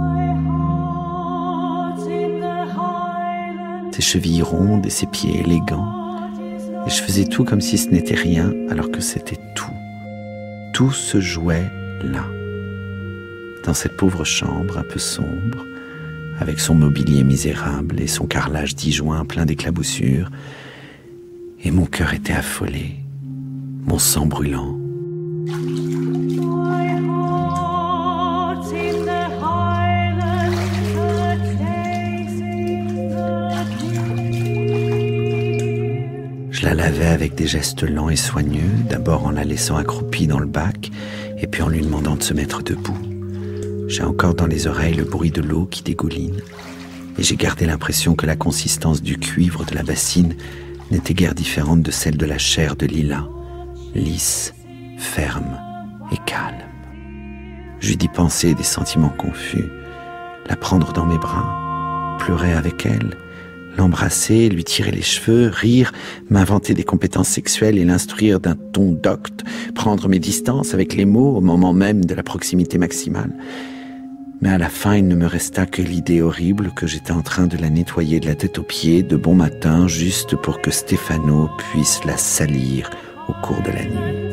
B: ses chevilles rondes et ses pieds élégants. Et je faisais tout comme si ce n'était rien, alors que c'était tout. Tout se jouait là, dans cette pauvre chambre un peu sombre, avec son mobilier misérable et son carrelage dijoint plein d'éclaboussures, et mon cœur était affolé, mon sang brûlant. Je la lavais avec des gestes lents et soigneux, d'abord en la laissant accroupie dans le bac, et puis en lui demandant de se mettre debout. J'ai encore dans les oreilles le bruit de l'eau qui dégouline, et j'ai gardé l'impression que la consistance du cuivre de la bassine n'était guère différente de celle de la chair de lilas, lisse, ferme et calme. J'eus d'y penser des sentiments confus, la prendre dans mes bras, pleurer avec elle, l'embrasser, lui tirer les cheveux, rire, m'inventer des compétences sexuelles et l'instruire d'un ton docte, prendre mes distances avec les mots au moment même de la proximité maximale. Mais à la fin, il ne me resta que l'idée horrible que j'étais en train de la nettoyer de la tête aux pieds de bon matin, juste pour que Stefano puisse la salir au cours de la nuit.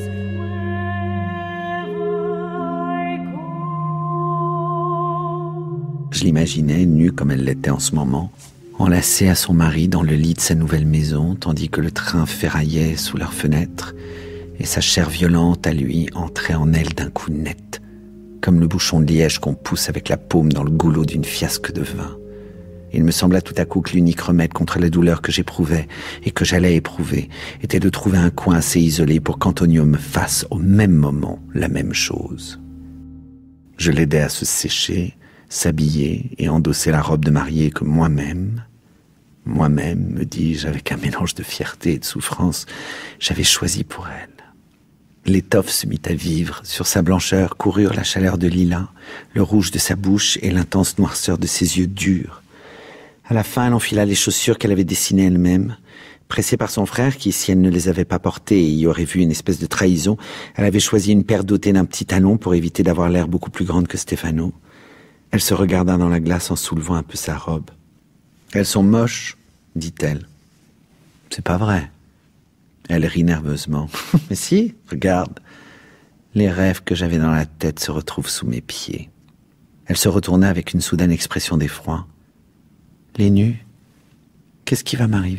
B: Je l'imaginais nue comme elle l'était en ce moment, enlacée à son mari dans le lit de sa nouvelle maison, tandis que le train ferraillait sous leurs fenêtres, et sa chair violente à lui entrait en elle d'un coup net, comme le bouchon de liège qu'on pousse avec la paume dans le goulot d'une fiasque de vin. Il me sembla tout à coup que l'unique remède contre la douleur que j'éprouvais et que j'allais éprouver était de trouver un coin assez isolé pour qu'Antonio me fasse au même moment la même chose. Je l'aidai à se sécher, s'habiller et endosser la robe de mariée que moi-même, me dis-je avec un mélange de fierté et de souffrance, j'avais choisi pour elle. L'étoffe se mit à vivre, sur sa blancheur coururent la chaleur de lilas, le rouge de sa bouche et l'intense noirceur de ses yeux durs. À la fin, elle enfila les chaussures qu'elle avait dessinées elle-même. Pressée par son frère qui, si elle ne les avait pas portées et y aurait vu une espèce de trahison, elle avait choisi une paire dotée d'un petit talon pour éviter d'avoir l'air beaucoup plus grande que Stefano. Elle se regarda dans la glace en soulevant un peu sa robe. « Elles sont moches, dit-elle. »« C'est pas vrai. » Elle rit nerveusement. « Mais si, regarde. Les rêves que j'avais dans la tête se retrouvent sous mes pieds. » Elle se retourna avec une soudaine expression d'effroi. « Les nus, qu'est-ce qui va m'arriver ?»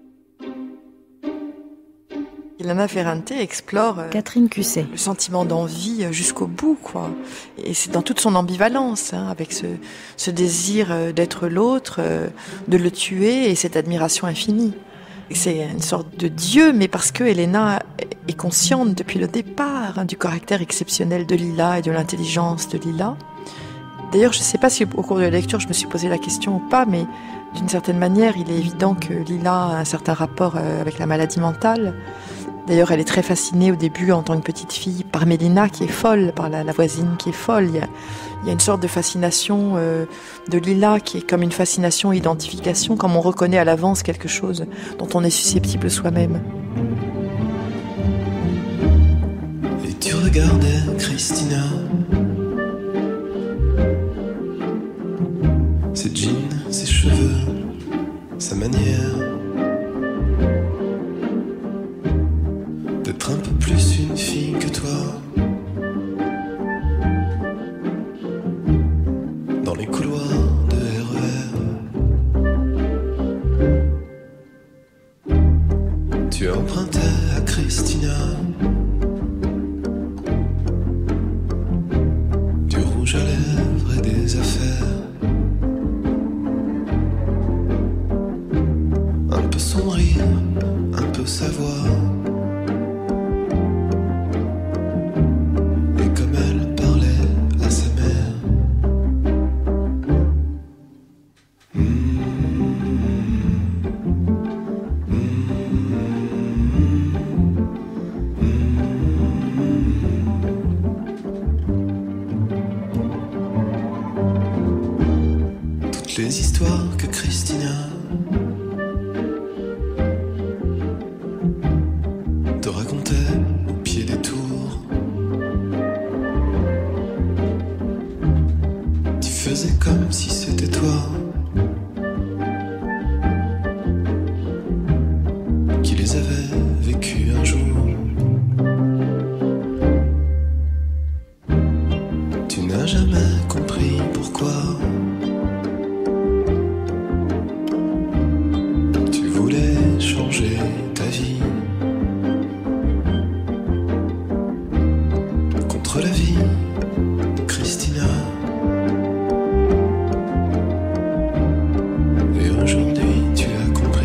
A: Ilana Ferrante explore
G: Catherine Cusset.
A: Le sentiment d'envie jusqu'au bout, quoi. Et c'est dans toute son ambivalence, avec ce désir d'être l'autre, de le tuer et cette admiration infinie. C'est une sorte de dieu, mais parce que Elena est consciente depuis le départ du caractère exceptionnel de Lila et de l'intelligence de Lila. D'ailleurs, je ne sais pas si au cours de la lecture je me suis posé la question ou pas, mais d'une certaine manière, il est évident que Lila a un certain rapport avec la maladie mentale. D'ailleurs, elle est très fascinée au début en tant que petite fille par Mélina qui est folle, par la voisine qui est folle. Il y a une sorte de fascination de Lila qui est comme une fascination identification, comme on reconnaît à l'avance quelque chose dont on est susceptible soi-même.
H: Et tu regardais Christina, ses jeans, ses cheveux, sa manière d'être un peu plus une fille que toi. Dans les couloirs de RER, tu empruntais à Christina du rouge à lèvres et des affaires. Un peu son rire, un peu sa voix. Les histoires que Christina te racontait au pied des tours. Tu faisais comme si c'était toi qui les avais vécues un jour. Tu n'as jamais compris pourquoi changer ta vie. Contre la vie, Christina. Et aujourd'hui tu as compris.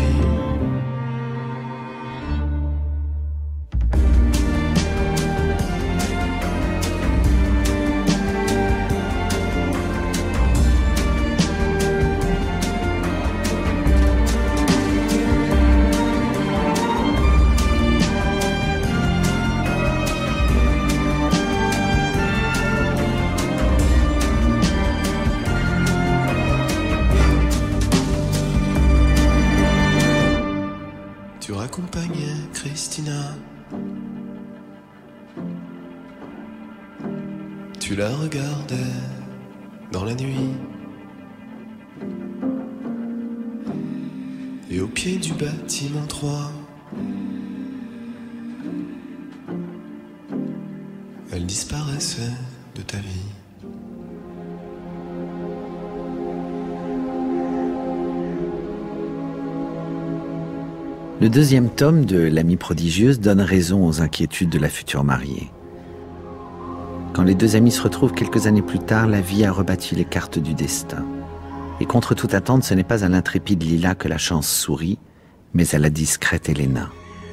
H: Tu raccompagnais Christina. Tu la regardais dans la nuit. Et au pied du bâtiment 3, elle disparaissait de ta vie.
B: Le deuxième tome de L'amie prodigieuse donne raison aux inquiétudes de la future mariée. Quand les deux amis se retrouvent quelques années plus tard, la vie a rebâti les cartes du destin. Et contre toute attente, ce n'est pas à l'intrépide Lila que la chance sourit, mais à la discrète Elena.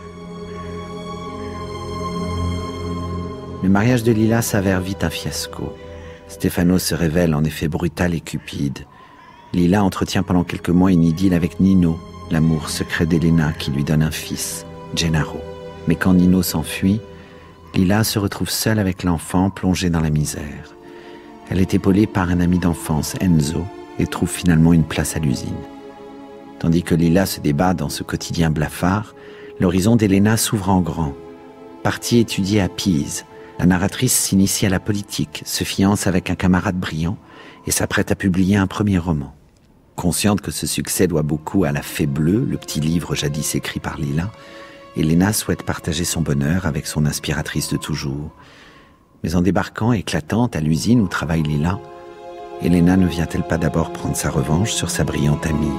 B: Le mariage de Lila s'avère vite un fiasco. Stefano se révèle en effet brutal et cupide. Lila entretient pendant quelques mois une idylle avec Nino, l'amour secret d'Elena qui lui donne un fils, Gennaro. Mais quand Nino s'enfuit, Lila se retrouve seule avec l'enfant plongé dans la misère. Elle est épaulée par un ami d'enfance, Enzo, et trouve finalement une place à l'usine. Tandis que Lila se débat dans ce quotidien blafard, l'horizon d'Elena s'ouvre en grand. Partie étudier à Pise, la narratrice s'initie à la politique, se fiance avec un camarade brillant et s'apprête à publier un premier roman. Consciente que ce succès doit beaucoup à La Fée Bleue, le petit livre jadis écrit par Lila, Elena souhaite partager son bonheur avec son inspiratrice de toujours. Mais en débarquant éclatante à l'usine où travaille Lila, Elena ne vient-elle pas d'abord prendre sa revanche sur sa brillante amie?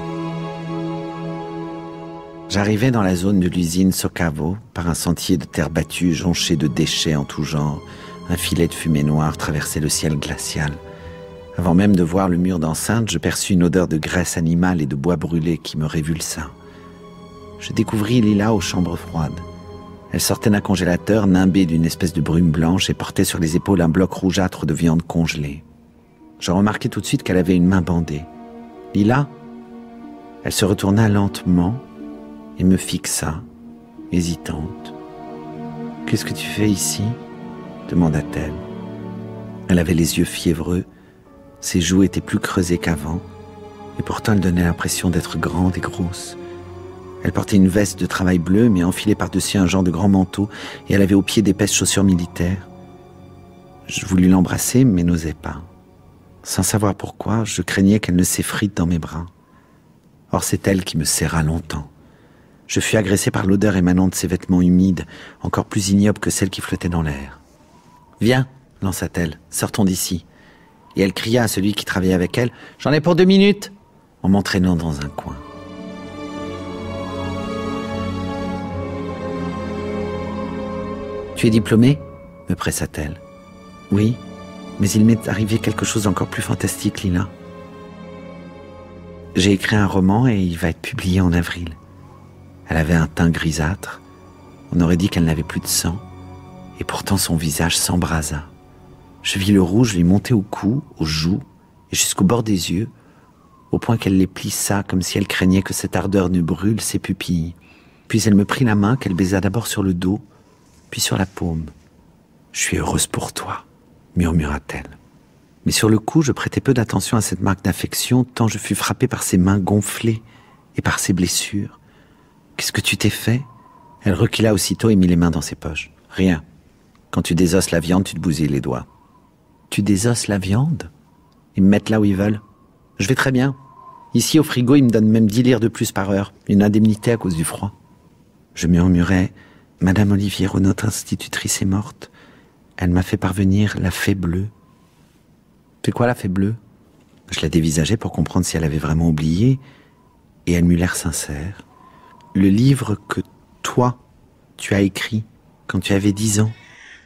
B: J'arrivais dans la zone de l'usine Socavo par un sentier de terre battue jonché de déchets en tout genre. Un filet de fumée noire traversait le ciel glacial. Avant même de voir le mur d'enceinte, je perçus une odeur de graisse animale et de bois brûlé qui me révulsa. Je découvris Lila aux chambres froides. Elle sortait d'un congélateur nimbé d'une espèce de brume blanche et portait sur les épaules un bloc rougeâtre de viande congelée. Je remarquai tout de suite qu'elle avait une main bandée. « Lila ?» Elle se retourna lentement et me fixa, hésitante. « Qu'est-ce que tu fais ici ?» demanda-t-elle. Elle avait les yeux fiévreux, ses joues étaient plus creusées qu'avant, et pourtant elle donnait l'impression d'être grande et grosse. Elle portait une veste de travail bleue, mais enfilée par-dessus un genre de grand manteau, et elle avait aux pieds d'épaisses chaussures militaires. Je voulus l'embrasser, mais n'osais pas. Sans savoir pourquoi, je craignais qu'elle ne s'effrite dans mes bras. Or c'est elle qui me serra longtemps. Je fus agressé par l'odeur émanant de ses vêtements humides, encore plus ignoble que celle qui flottait dans l'air. « Viens !» lança-t-elle, « sortons d'ici. » Et elle cria à celui qui travaillait avec elle, « J'en ai pour 2 minutes !» en m'entraînant dans un coin. « Tu es diplômé ?» me pressa-t-elle. « Oui, mais il m'est arrivé quelque chose d'encore plus fantastique, Lila. J'ai écrit un roman et il va être publié en avril. » Elle avait un teint grisâtre, on aurait dit qu'elle n'avait plus de sang, et pourtant son visage s'embrasa. Je vis le rouge lui monter au cou, aux joues, et jusqu'au bord des yeux, au point qu'elle les plissa comme si elle craignait que cette ardeur ne brûle ses pupilles. Puis elle me prit la main qu'elle baisa d'abord sur le dos, puis sur la paume. « Je suis heureuse pour toi », murmura-t-elle. Mais sur le coup, je prêtai peu d'attention à cette marque d'affection, tant je fus frappé par ses mains gonflées et par ses blessures. « Qu'est-ce que tu t'es fait ?» Elle recula aussitôt et mit les mains dans ses poches. « Rien. Quand tu désosses la viande, tu te bousilles les doigts. »« Tu désosses la viande ? Ils me mettent là où ils veulent. Je vais très bien. Ici, au frigo, ils me donnent même 10 lire de plus par heure, une indemnité à cause du froid. » Je murmurai « Madame Oliviero, notre institutrice est morte. Elle m'a fait parvenir la fée bleue. » « C'est quoi la fée bleue ?» Je la dévisageai pour comprendre si elle avait vraiment oublié, et elle m'eut l'air sincère. Le livre que toi, tu as écrit quand tu avais 10 ans.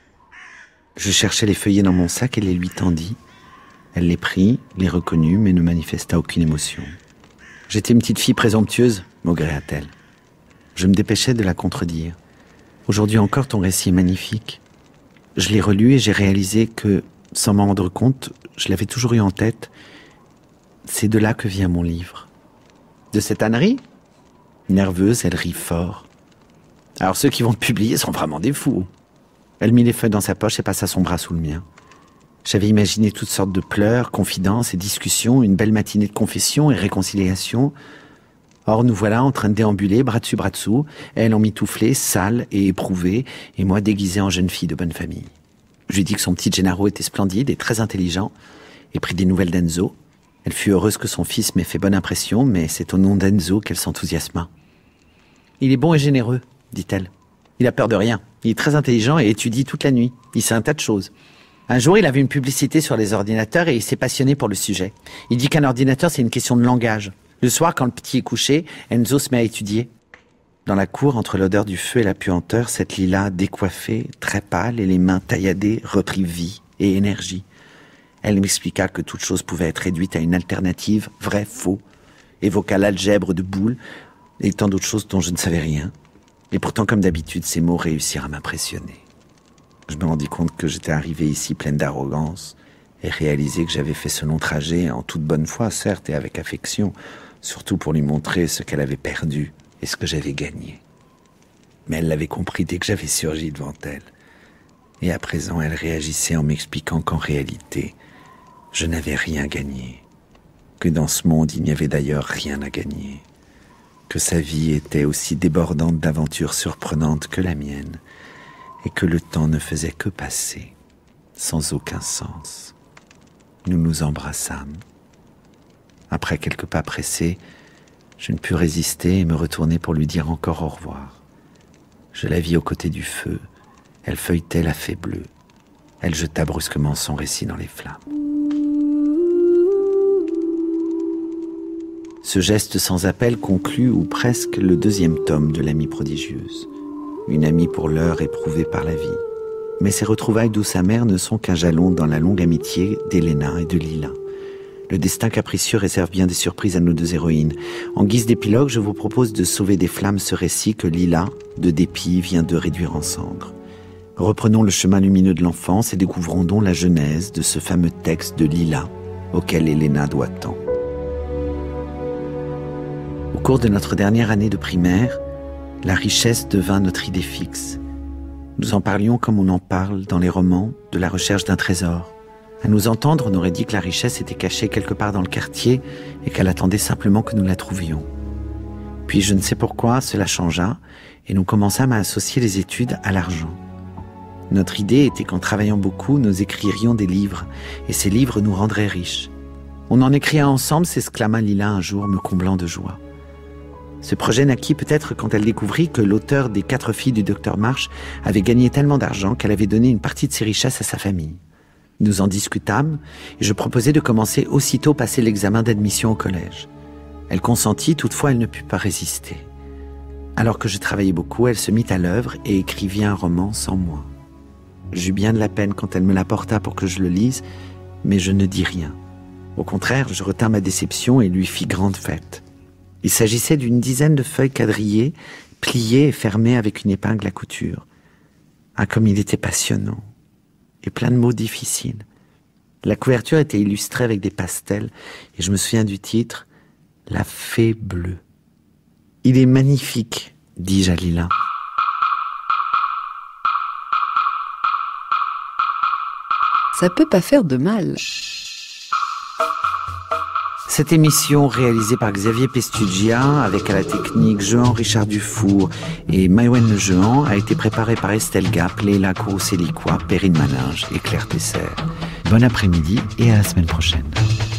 B: Je cherchais les feuillets dans mon sac et les lui tendis. Elle les prit, les reconnut, mais ne manifesta aucune émotion. J'étais une petite fille présomptueuse, maugréa-t-elle. Je me dépêchais de la contredire. Aujourd'hui encore, ton récit est magnifique. Je l'ai relu et j'ai réalisé que, sans m'en rendre compte, je l'avais toujours eu en tête. C'est de là que vient mon livre. De cette ânerie ? Nerveuse, elle rit fort. Alors ceux qui vont te publier sont vraiment des fous. Elle mit les feuilles dans sa poche et passa son bras sous le mien. J'avais imaginé toutes sortes de pleurs, confidences et discussions, une belle matinée de confession et réconciliation. Or, nous voilà en train de déambuler, bras dessus, bras dessous, elle emmitouflée, sale et éprouvée, et moi déguisé en jeune fille de bonne famille. Je lui ai dit que son petit Gennaro était splendide et très intelligent, et pris des nouvelles d'Enzo. Elle fut heureuse que son fils m'ait fait bonne impression, mais c'est au nom d'Enzo qu'elle s'enthousiasma. « Il est bon et généreux, dit-elle. Il a peur de rien. Il est très intelligent et étudie toute la nuit. Il sait un tas de choses. Un jour, il a vu une publicité sur les ordinateurs et il s'est passionné pour le sujet. Il dit qu'un ordinateur, c'est une question de langage. Le soir, quand le petit est couché, Enzo se met à étudier. Dans la cour, entre l'odeur du feu et la puanteur, cette Lila décoiffée, très pâle et les mains tailladées, reprit vie et énergie. Elle m'expliqua que toute chose pouvait être réduite à une alternative, vrai, faux, évoqua l'algèbre de Boole et tant d'autres choses dont je ne savais rien. Et pourtant, comme d'habitude, ces mots réussirent à m'impressionner. Je me rendis compte que j'étais arrivé ici pleine d'arrogance et réalisé que j'avais fait ce long trajet en toute bonne foi, certes, et avec affection, surtout pour lui montrer ce qu'elle avait perdu et ce que j'avais gagné. Mais elle l'avait compris dès que j'avais surgi devant elle. Et à présent, elle réagissait en m'expliquant qu'en réalité, je n'avais rien gagné, que dans ce monde, il n'y avait d'ailleurs rien à gagner, que sa vie était aussi débordante d'aventures surprenantes que la mienne, et que le temps ne faisait que passer, sans aucun sens. Nous nous embrassâmes. Après quelques pas pressés, je ne pus résister et me retourner pour lui dire encore au revoir. Je la vis aux côtés du feu, elle feuilletait la fée bleue. Elle jeta brusquement son récit dans les flammes. Ce geste sans appel conclut, ou presque, le 2e tome de l'amie prodigieuse. Une amie pour l'heure éprouvée par la vie. Mais ces retrouvailles douces amères ne sont qu'un jalon dans la longue amitié d'Elena et de Lila. Le destin capricieux réserve bien des surprises à nos 2 héroïnes. En guise d'épilogue, je vous propose de sauver des flammes ce récit que Lila, de dépit, vient de réduire en cendres. Reprenons le chemin lumineux de l'enfance et découvrons donc la genèse de ce fameux texte de Lila, auquel Elena doit tant. Au cours de notre dernière année de primaire, la richesse devint notre idée fixe. Nous en parlions comme on en parle dans les romans de la recherche d'un trésor. À nous entendre, on aurait dit que la richesse était cachée quelque part dans le quartier et qu'elle attendait simplement que nous la trouvions. Puis je ne sais pourquoi, cela changea et nous commençâmes à associer les études à l'argent. Notre idée était qu'en travaillant beaucoup, nous écririons des livres et ces livres nous rendraient riches. On en écrit un ensemble, s'exclama Lila un jour, me comblant de joie. Ce projet naquit peut-être quand elle découvrit que l'auteur des 4 filles du docteur Marsh avait gagné tellement d'argent qu'elle avait donné une partie de ses richesses à sa famille. Nous en discutâmes et je proposai de commencer aussitôt passer l'examen d'admission au collège. Elle consentit, toutefois elle ne put pas résister. Alors que je travaillais beaucoup, elle se mit à l'œuvre et écrivit un roman sans moi. J'eus bien de la peine quand elle me l'apporta pour que je le lise, mais je ne dis rien. Au contraire, je retins ma déception et lui fis grande fête. Il s'agissait d'une dizaine de feuilles quadrillées, pliées et fermées avec une épingle à couture. Ah, comme il était passionnant, et plein de mots difficiles. La couverture était illustrée avec des pastels, et je me souviens du titre, « La fée bleue ». « Il est magnifique », dis-je à Lila.
C: Ça peut pas faire de mal.
B: Cette émission, réalisée par Xavier Pestugia, avec à la technique Jehan Richard Dufour et Maïwen Le Jehan, a été préparée par Estelle Gap, Leila Kourousseliquois, Perrine Malinge et Claire Tesser. Bon après-midi et à la semaine prochaine.